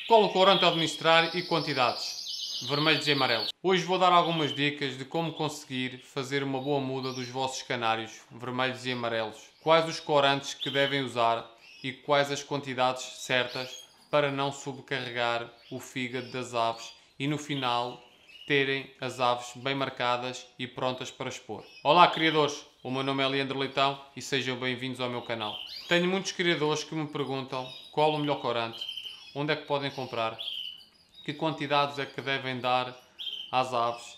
Qual o corante a administrar e quantidades? Vermelhos e amarelos. Hoje vou dar algumas dicas de como conseguir fazer uma boa muda dos vossos canários vermelhos e amarelos. Quais os corantes que devem usar e quais as quantidades certas para não sobrecarregar o fígado das aves e no final terem as aves bem marcadas e prontas para expor. Olá criadores, o meu nome é Leandro Leitão e sejam bem-vindos ao meu canal. Tenho muitos criadores que me perguntam qual o melhor corante, onde é que podem comprar, que quantidades é que devem dar às aves,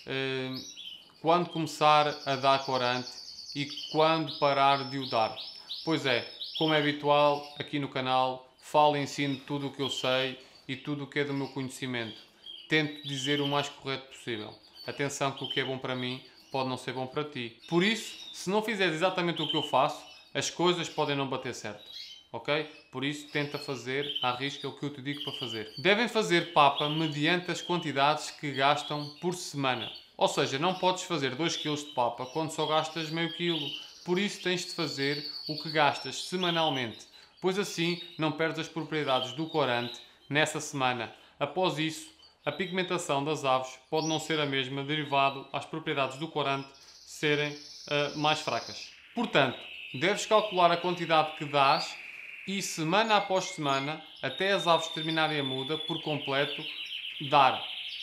quando começar a dar corante e quando parar de o dar. Pois é, como é habitual aqui no canal, falo e ensino tudo o que eu sei e tudo o que é do meu conhecimento. Tento dizer o mais correto possível. Atenção que o que é bom para mim pode não ser bom para ti. Por isso, se não fizeres exatamente o que eu faço, as coisas podem não bater certo. Ok? Por isso, tenta fazer à risca o que eu te digo para fazer. Devem fazer papa mediante as quantidades que gastam por semana. Ou seja, não podes fazer 2 kg de papa quando só gastas meio quilo. Por isso, tens de fazer o que gastas semanalmente. Pois assim, não perdes as propriedades do corante nessa semana. Após isso, a pigmentação das aves pode não ser a mesma, derivado às propriedades do corante serem mais fracas. Portanto, deves calcular a quantidade que dás e semana após semana, até as aves terminarem a muda por completo, dar.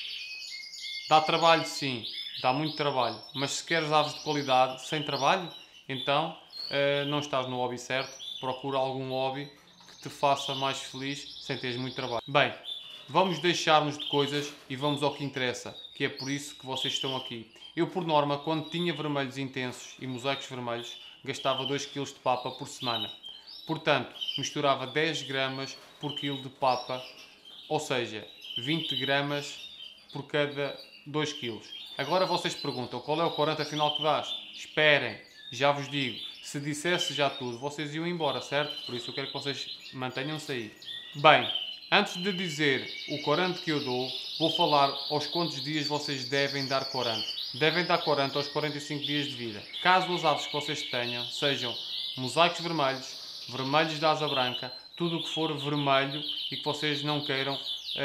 Dá trabalho sim, dá muito trabalho, mas se queres aves de qualidade sem trabalho, então não estás no hobby certo, procura algum hobby que te faça mais feliz sem teres muito trabalho. Bem, vamos deixar-nos de coisas e vamos ao que interessa, que é por isso que vocês estão aqui. Eu, por norma, quando tinha vermelhos intensos e mosaicos vermelhos, gastava 2 kg de papa por semana. Portanto, misturava 10 gramas por quilo de papa, ou seja, 20 gramas por cada 2 kg. Agora vocês perguntam, qual é o corante afinal que dás? Esperem, já vos digo. Se dissesse já tudo, vocês iam embora, certo? Por isso eu quero que vocês mantenham-se aí. Bem, antes de dizer o corante que eu dou, vou falar aos quantos dias vocês devem dar corante. Devem dar corante aos 45 dias de vida. Caso as aves que vocês tenham sejam mosaicos vermelhos, vermelhos de asa branca, tudo o que for vermelho e que vocês não queiram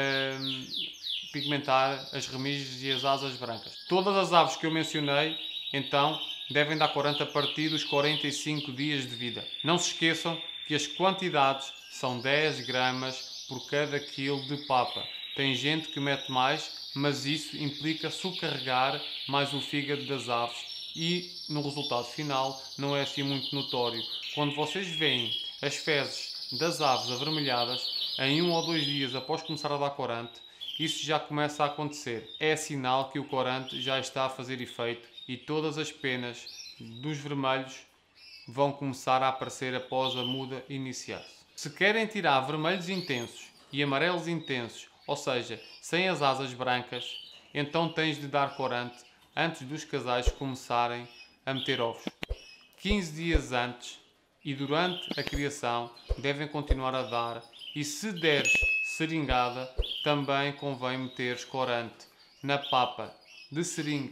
pigmentar as remiges e as asas brancas. Todas as aves que eu mencionei, então, devem dar corante a partir dos 45 dias de vida. Não se esqueçam que as quantidades são 10 gramas por cada quilo de papa. Tem gente que mete mais, mas isso implica sobrecarregar mais o fígado das aves e no resultado final não é assim muito notório. Quando vocês veem as fezes das aves avermelhadas em 1 ou 2 dias após começar a dar corante, isso já começa a acontecer. É sinal que o corante já está a fazer efeito e todas as penas dos vermelhos vão começar a aparecer após a muda iniciar-se. Se querem tirar vermelhos intensos e amarelos intensos, ou seja, sem as asas brancas, então tens de dar corante antes dos casais começarem a meter ovos. 15 dias antes e durante a criação devem continuar a dar, e se deres seringada, também convém meteres corante na papa de seringa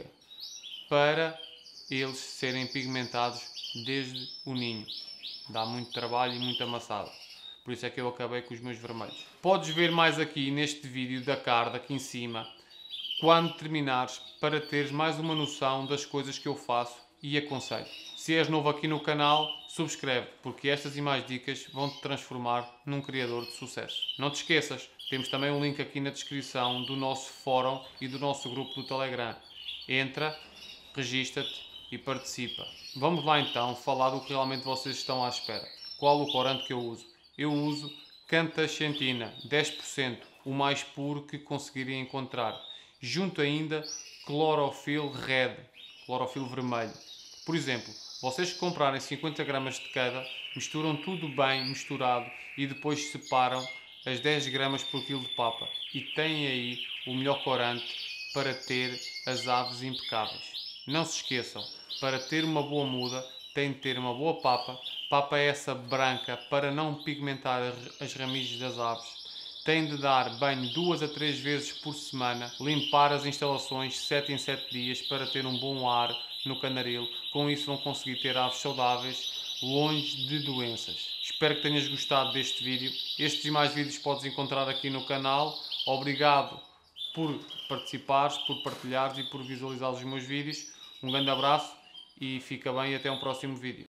para eles serem pigmentados desde o ninho. Dá muito trabalho e muita amassada. Por isso é que eu acabei com os meus vermelhos. Podes ver mais aqui neste vídeo da card, aqui em cima, quando terminares, para teres mais uma noção das coisas que eu faço e aconselho. Se és novo aqui no canal, subscreve, porque estas e mais dicas vão te transformar num criador de sucesso. Não te esqueças, temos também um link aqui na descrição do nosso fórum e do nosso grupo do Telegram. Entra, registra-te e participa. Vamos lá então falar do que realmente vocês estão à espera. Qual o corante que eu uso? Eu uso Cantaxentina, 10%, o mais puro que conseguirem encontrar. Junto ainda clorofil red, clorofil vermelho. Por exemplo, vocês que comprarem 50 gramas de cada, misturam tudo bem misturado e depois separam as 10 gramas por quilo de papa. E têm aí o melhor corante para ter as aves impecáveis. Não se esqueçam, para ter uma boa muda, tem de ter uma boa papa. Papa é essa branca para não pigmentar as ramiges das aves. Tem de dar banho 2 a 3 vezes por semana, limpar as instalações 7 em 7 dias para ter um bom ar no canaril. Com isso vão conseguir ter aves saudáveis, longe de doenças. Espero que tenhas gostado deste vídeo. Estes e mais vídeos podes encontrar aqui no canal. Obrigado por participares, por partilhares e por visualizares os meus vídeos. Um grande abraço e fica bem e até um próximo vídeo.